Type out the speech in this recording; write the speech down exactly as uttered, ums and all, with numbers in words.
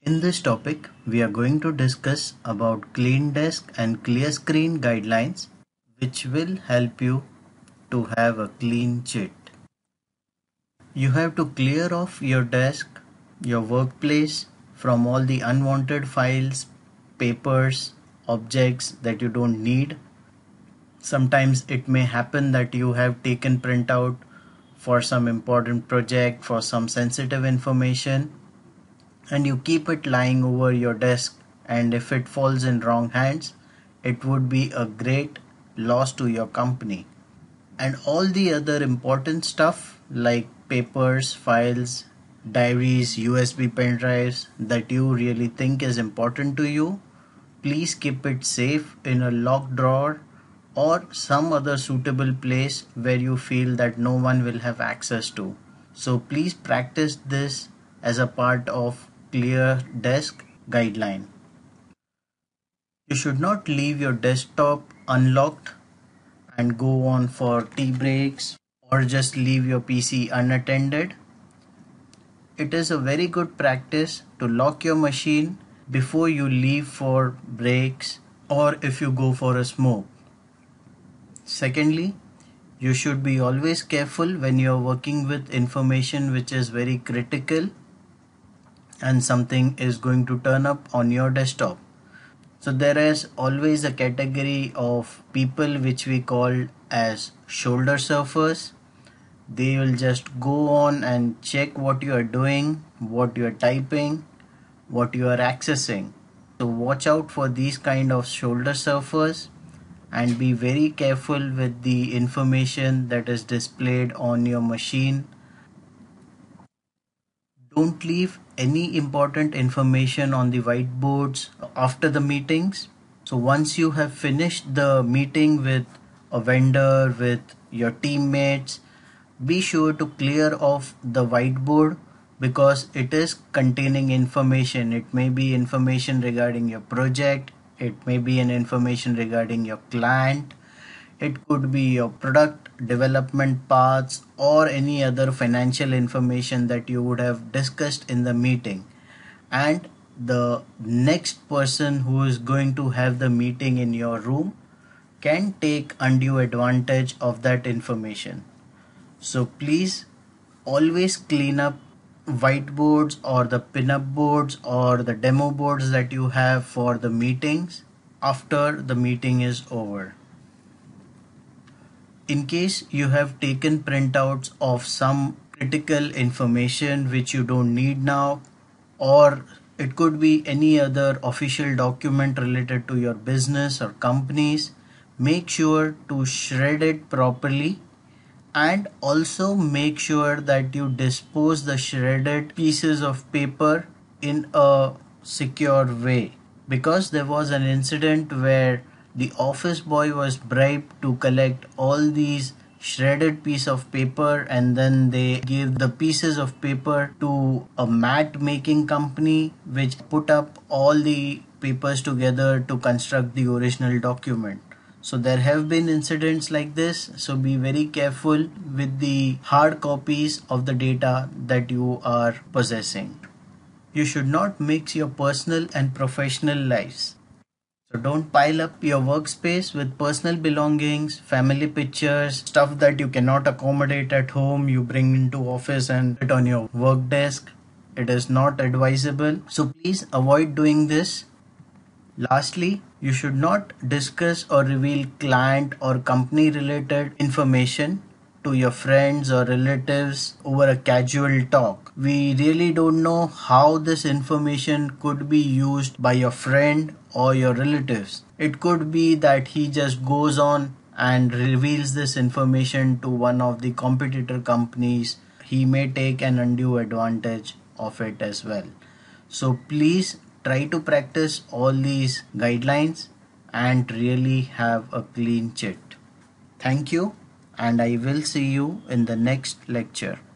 In this topic, we are going to discuss about clean desk and clear screen guidelines, which will help you to have a clean chit. You have to clear off your desk, your workplace from all the unwanted files, papers, objects that you don't need. Sometimes it may happen that you have taken printout for some important project, for some sensitive information, and you keep it lying over your desk, and if it falls in wrong hands, it would be a great loss to your company. And all the other important stuff like papers, files, diaries, U S B pen drives that you really think is important to you, please keep it safe in a locked drawer or some other suitable place where you feel that no one will have access to. So please practice this as a part of clear desk guideline. You should not leave your desktop unlocked and go on for tea breaks or just leave your P C unattended. It is a very good practice to lock your machine before you leave for breaks or if you go for a smoke. Secondly, you should be always careful when you are working with information which is very critical and something is going to turn up on your desktop. So there is always a category of people which we call as shoulder surfers. They will just go on and check what you are doing, what you are typing, what you are accessing. So watch out for these kind of shoulder surfers and be very careful with the information that is displayed on your machine. Don't leave any important information on the whiteboards after the meetings. So once you have finished the meeting with a vendor, with your teammates, be sure to clear off the whiteboard because it is containing information. It may be information regarding your project, it may be an information regarding your client, it could be your product development paths or any other financial information that you would have discussed in the meeting. And the next person who is going to have the meeting in your room can take undue advantage of that information. So please always clean up whiteboards or the pinup boards or the demo boards that you have for the meetings after the meeting is over. In case you have taken printouts of some critical information which you don't need now, or it could be any other official document related to your business or companies, make sure to shred it properly and also make sure that you dispose the shredded pieces of paper in a secure way, because there was an incident where the office boy was bribed to collect all these shredded piece of paper and then they gave the pieces of paper to a mat making company which put up all the papers together to construct the original document. So there have been incidents like this, so be very careful with the hard copies of the data that you are possessing. You should not mix your personal and professional lives. So don't pile up your workspace with personal belongings, family pictures, stuff that you cannot accommodate at home, you bring into office and put on your work desk. It is not advisable. So please avoid doing this. Lastly, you should not discuss or reveal client or company related information to your friends or relatives over a casual talk. We really don't know how this information could be used by your friend or your relatives. It could be that he just goes on and reveals this information to one of the competitor companies. He may take an undue advantage of it as well. So please try to practice all these guidelines and really have a clean chit. Thank you, and I will see you in the next lecture.